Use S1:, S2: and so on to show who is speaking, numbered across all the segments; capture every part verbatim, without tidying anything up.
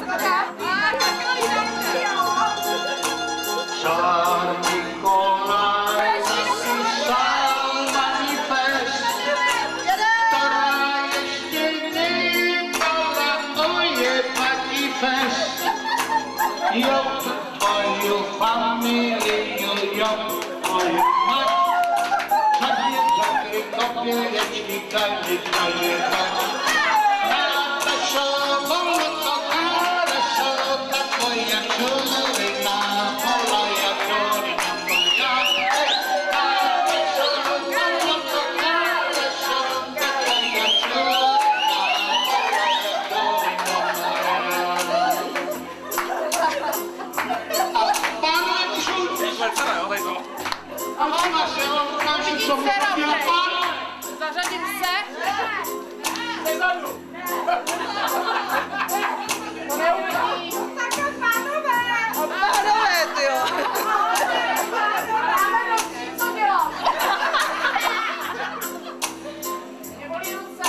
S1: Jo, twoją familię, jo, twoją mać. Żadnie żadnej kopieleczki, każdy daje dać. Хорошо, to хорошо, ta twoja córka, moja córka moja. Хорошо, to хорошо, ta twoja córka, a trzyma się, on tam się przewrócił, a pan?
S2: Zařadit se? To neumí.
S3: Také pánové.
S2: Pánové, tyjo.
S3: Co dělat?
S2: Nebolí ruce.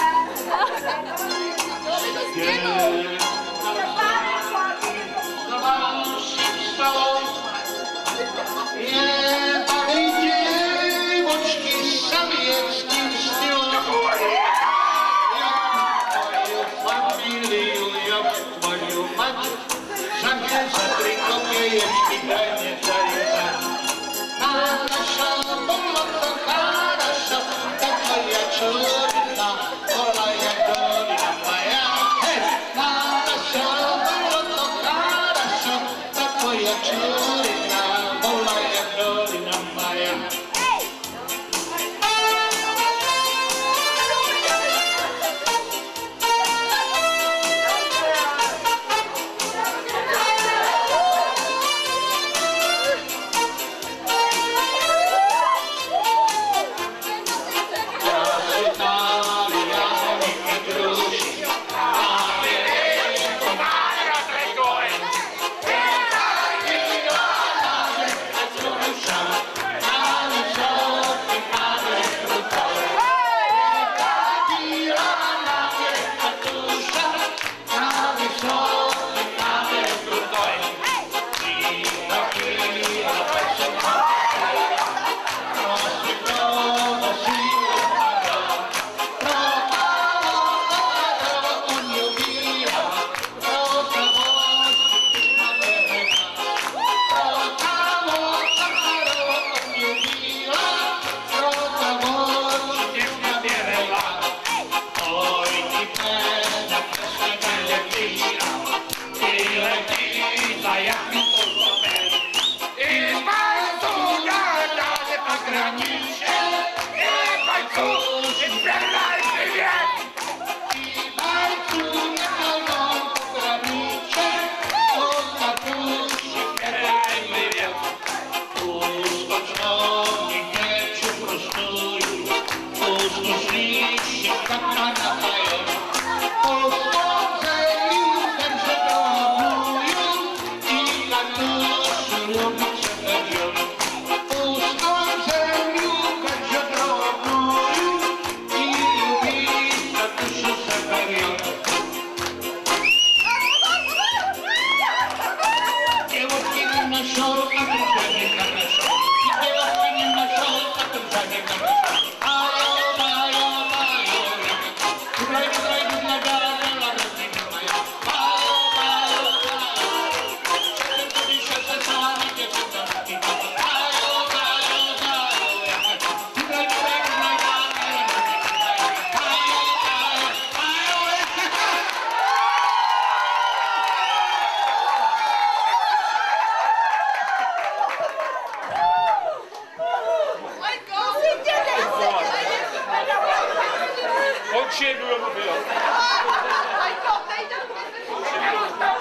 S4: Chega, meu filho.
S2: Ai, tô, tem